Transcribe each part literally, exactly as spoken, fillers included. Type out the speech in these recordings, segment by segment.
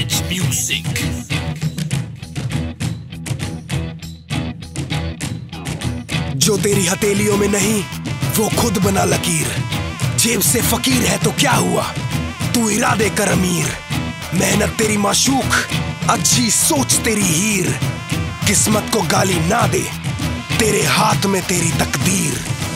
Savage Music. जो तेरी हथेलियों में नहीं वो खुद बना लकीर। जेब से फकीर है तो क्या हुआ, तू इरादे कर अमीर। मेहनत तेरी माशूक, अच्छी सोच तेरी हीर। किस्मत को गाली ना दे, तेरे हाथ में तेरी तकदीर।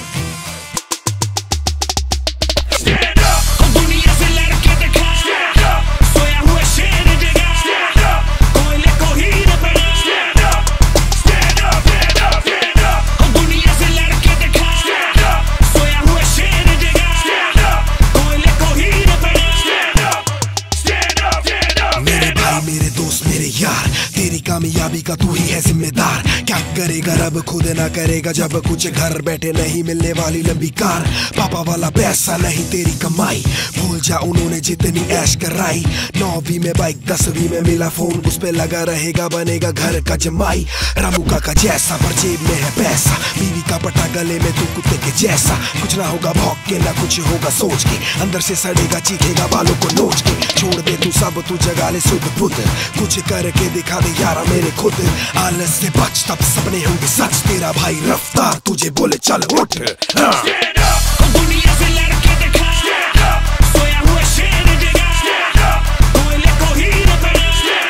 मेरे दोस्त मेरे यार, तेरी कामयाबी का तू ही है जिम्मेदार। क्या करेगा रब खुद ना करेगा जब कुछ घर बैठे नहीं मिलने वाली लंबी कार। पापा वाला पैसा नहीं तेरी कमाई, भूल जा उन्होंने जितनी ऐश कराई। नौवीं में बाइक दसवीं में मिला फोन, उस पे लगा रहेगा बनेगा घर का जमाई। रामू का जैसा पर जेब में है पैसा, बीवी का पट्टा गले में तू कुत्ते के जैसा। कुछ ना होगा भौंक के ना कुछ होगा सोच के, अंदर से सड़ेगा चीखेगा बालों को नोच के। छोड़ दे तू सब तू जगा ले सुध बुध, कुछ करके दिखा दे यारा मेरे खुद। आलस से बच तब सपने होंगे सच, तेरा भाई रफ्तार तुझे बोले चल उठ। दुनिया से लड़के दिखा, सोया हुआ शेर जगा, कोयले को ही न पड़ा।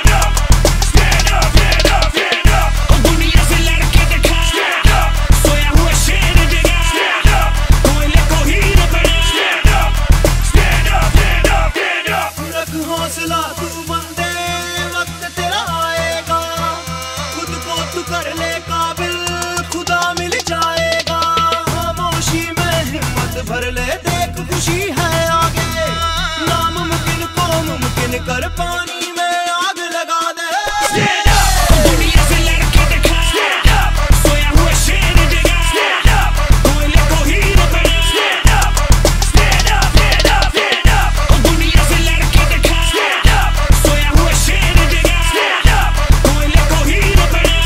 दुनिया से लड़के दिखा, सोया हुआ शेर जगा, कोयले को ही न पड़ा। रख हौसला तू बंदे, वक्त तेरा आएगा। खुद को तू कर ले काबिल, खुदा मिल जाएगा। खामोशी में हिम्मत भर ले, देख खुशी है आगे। नामुमकिन को मुमकिन कर, पानी में आग लगा दे। दुनिया से लड़के दिखा, सोया हुआ शेर जगा, कोयले को ही न पड़ा। दुनिया से लड़के दिखा, सोया हुआ शेर जगा, कोयले को ही न पड़ा।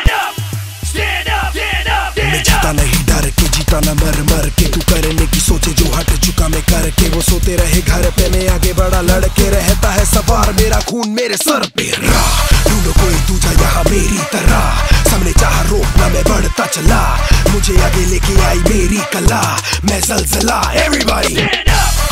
मैं जीता नहीं डर के, जीता ना मर मर के। तू करने की सोचे जो हट चुका मैं करके, वो सोते रहे घर पे मैं आगे बड़ा लड़के। रहता है सवार मेरा खून मेरे सर पे। ढूंढो कोई दूजा यहाँ मेरी तरह, सामने चाह रोकना मैं बढ़ता चला। मुझे आगे लेके आई मेरी कला, मैं जलजला। एवरीबॉडी